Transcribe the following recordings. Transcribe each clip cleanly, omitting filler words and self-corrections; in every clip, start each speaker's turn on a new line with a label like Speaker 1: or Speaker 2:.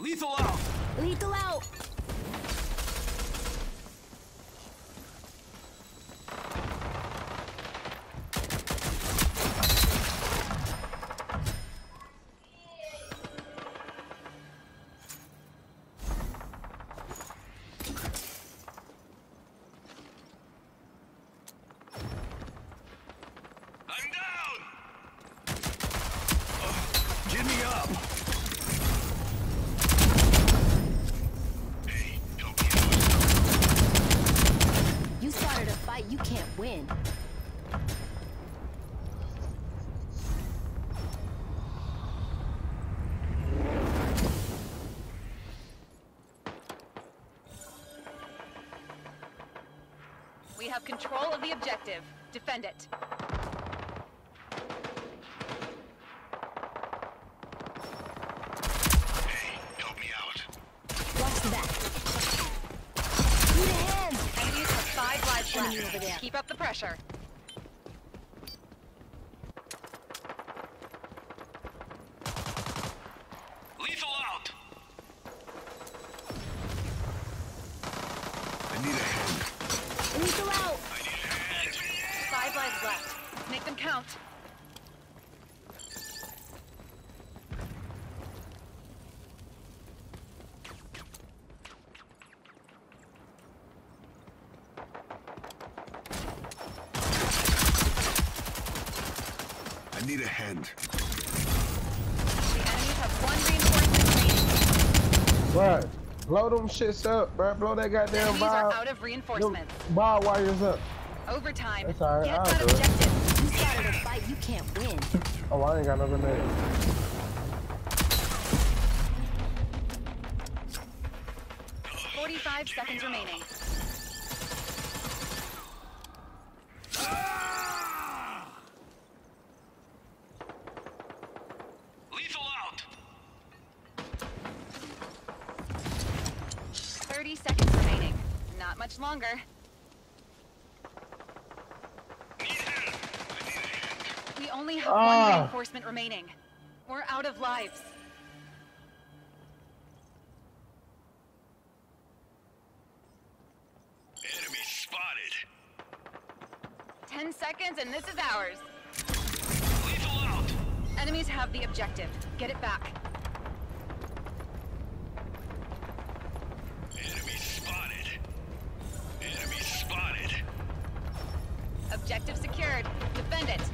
Speaker 1: Lethal out!
Speaker 2: Lethal out!
Speaker 1: I'm down! Get me up! Hey, help me out.
Speaker 2: You started a fight you can't win.
Speaker 3: We have control of the objective. Defend it.
Speaker 1: Hey, help me out.
Speaker 2: Watch the back. Need a hand!
Speaker 3: Enemies have 5 lives
Speaker 2: Enemy over there.
Speaker 3: left. Keep up the pressure.
Speaker 1: Lethal out! I need a hand.
Speaker 2: Lethal out!
Speaker 1: I need a hand.
Speaker 3: 5 lives left. Make them count.
Speaker 1: I need a hand.
Speaker 3: The enemies have 1 reinforcement remaining.
Speaker 4: Bruh, blow them shits up, bruh. Blow that goddamn
Speaker 3: Enemies are
Speaker 4: ball.
Speaker 3: out of reinforcements.
Speaker 4: Ball wires up.
Speaker 3: Overtime.
Speaker 4: That's all right,
Speaker 3: Get
Speaker 4: I'll
Speaker 3: that
Speaker 4: do it.
Speaker 3: objective.
Speaker 2: You started a fight you can't win.
Speaker 4: Oh, I ain't got no grenade.
Speaker 3: 45 seconds remaining.
Speaker 1: Lethal out!
Speaker 3: 30 seconds remaining. Not much longer.
Speaker 1: Need help. I need a hand.
Speaker 3: We only have 1 reinforcement remaining. We're out of lives.
Speaker 1: Enemy spotted.
Speaker 3: 10 seconds and this is ours.
Speaker 1: Lethal out!
Speaker 3: Enemies have the objective. Get it back.
Speaker 1: Enemy spotted. Enemy spotted.
Speaker 3: Objective secured. Defend it.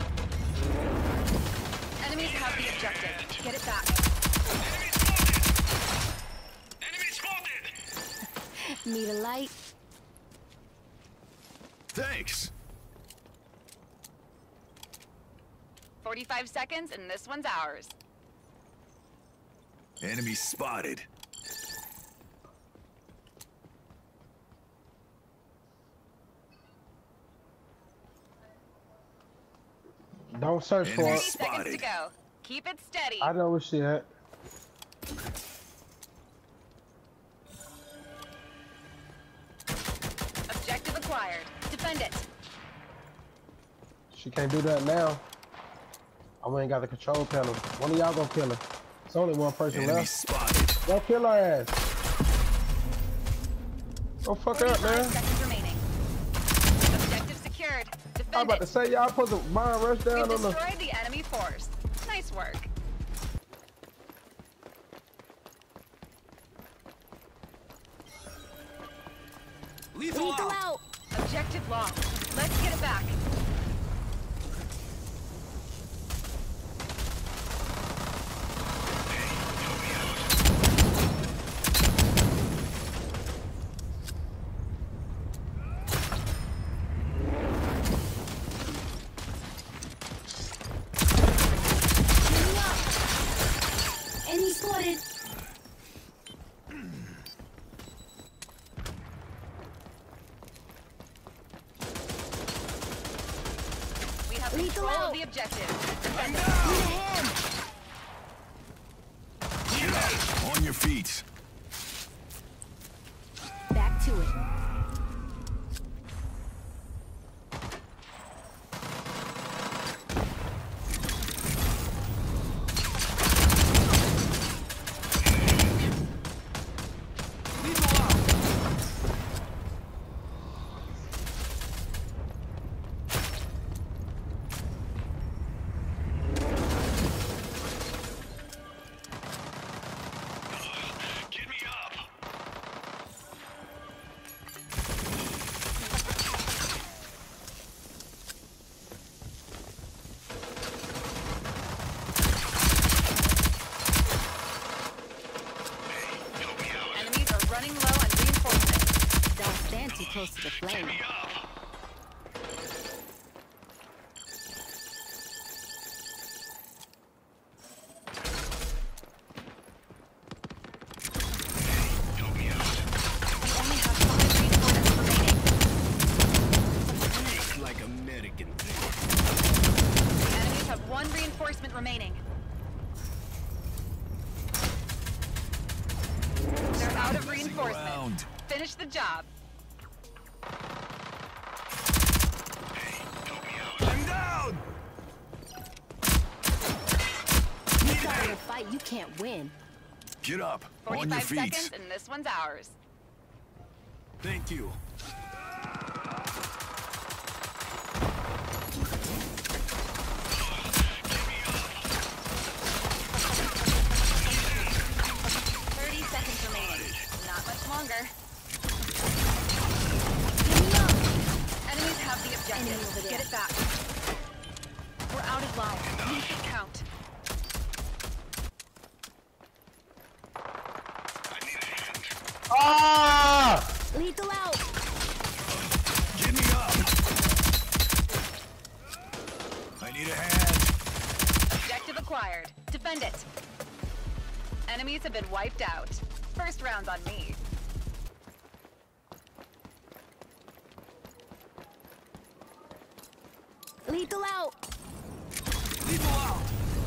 Speaker 3: Enemies have the objective. Get it back.
Speaker 1: Enemy spotted! Enemy spotted!
Speaker 2: Need a light?
Speaker 1: Thanks.
Speaker 3: 45 seconds and this one's ours.
Speaker 1: Enemy spotted.
Speaker 4: Don't search for
Speaker 3: 30
Speaker 4: it.
Speaker 3: seconds to
Speaker 1: Spotted.
Speaker 3: go. Keep it steady.
Speaker 4: I know where she at.
Speaker 3: Objective acquired. Defend it.
Speaker 4: She can't do that now. I ain't got the control panel. One of y'all gonna kill her. It's only one person
Speaker 1: Enemy
Speaker 4: left.
Speaker 1: spotted.
Speaker 4: Go kill her ass. Go fuck her up,
Speaker 3: 45
Speaker 4: man.
Speaker 3: seconds remaining. Objective secured.
Speaker 4: I was
Speaker 3: Defend
Speaker 4: about to
Speaker 3: it.
Speaker 4: say y'all put the bomb rush
Speaker 3: We've
Speaker 4: down on the.
Speaker 3: destroyed the enemy force. Nice work.
Speaker 1: Lethal
Speaker 2: Lethal
Speaker 1: out!
Speaker 2: out!
Speaker 3: Objective lost. Let's get it back.
Speaker 2: Give me up! Enemy spotted!
Speaker 3: We have
Speaker 2: Lethal
Speaker 3: control
Speaker 2: out.
Speaker 3: of the objective. Defend it.
Speaker 2: Need a hand!
Speaker 1: Get up! On your feet.
Speaker 2: Back to it. close to the flame.
Speaker 1: Me up. Help me out.
Speaker 3: We only have 5 reinforcements remaining.
Speaker 1: Like American.
Speaker 3: The enemies have 1 reinforcement remaining. They're out of reinforcements. Finish the job.
Speaker 1: Help me out. I'm down.
Speaker 2: Starting a fight you can't win.
Speaker 1: Get up. On your
Speaker 3: 45
Speaker 1: feet.
Speaker 3: seconds, and this one's ours.
Speaker 1: Thank you.
Speaker 3: Not much longer.
Speaker 2: Give me up.
Speaker 3: Enemies have the objective.
Speaker 2: Enemy over there.
Speaker 3: Get it back. We're out of lives. Make it count.
Speaker 1: I need a hand.
Speaker 4: Ah!
Speaker 2: Lethal out.
Speaker 1: Get me up. I need a hand.
Speaker 3: Objective acquired. Defend it. Enemies have been wiped out. First round's on me.
Speaker 2: Lethal out.
Speaker 1: Lethal out.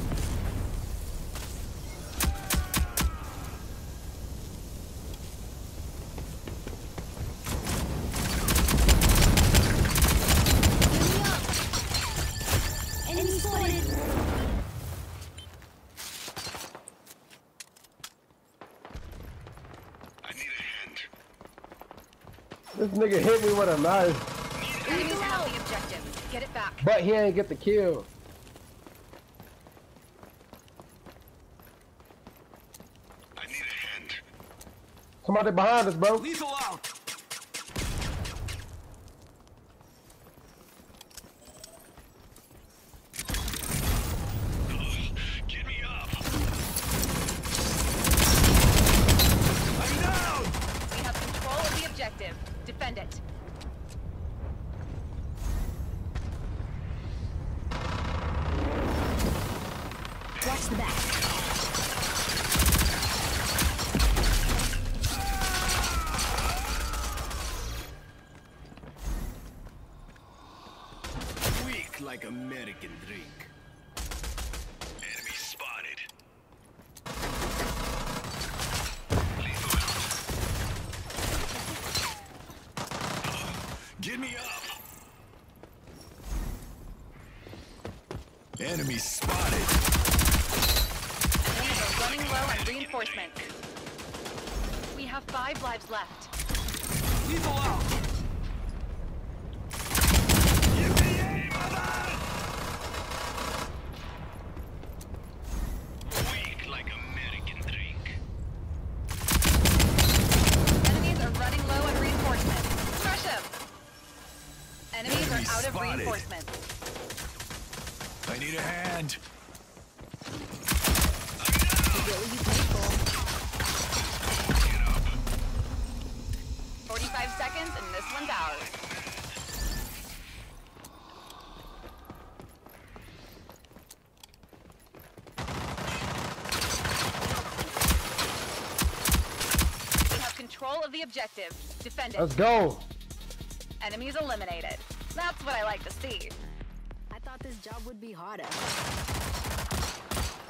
Speaker 2: Give me up. Enemy spotted.
Speaker 1: I need a hand.
Speaker 4: This nigga hit me with a knife,
Speaker 3: Enemies have the objective. Get it back.
Speaker 4: but he ain't get the kill.
Speaker 1: I need a hand.
Speaker 4: Somebody behind us, bro.
Speaker 1: Lethal out. Get me up. I'm down.
Speaker 3: We have control of the objective. Defend it.
Speaker 2: Watch the back.
Speaker 1: Weak like American drink. Enemy spotted. Lethal out. Get me up. Enemy spotted.
Speaker 3: Enemies are running low on reinforcements. We have 5 lives left.
Speaker 1: Lethal out. Give me aim on that. Weak like American drink.
Speaker 3: Enemies are running low on reinforcements. Crush them. Enemies
Speaker 1: Enemy
Speaker 3: are out of
Speaker 1: spotted.
Speaker 3: reinforcements.
Speaker 1: I need a hand.
Speaker 2: You get what you pay for.
Speaker 1: Get up.
Speaker 3: 45 seconds, and this one's ours. We have control of the objective. Defend it.
Speaker 4: Let's go.
Speaker 3: Enemies eliminated. That's what I like to see.
Speaker 2: I thought this job would be harder.